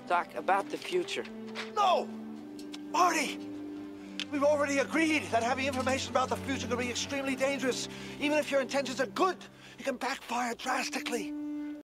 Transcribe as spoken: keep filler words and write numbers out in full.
Doc, about the future. No! Marty! We've already agreed that having information about the future can be extremely dangerous. Even if your intentions are good, it can backfire drastically.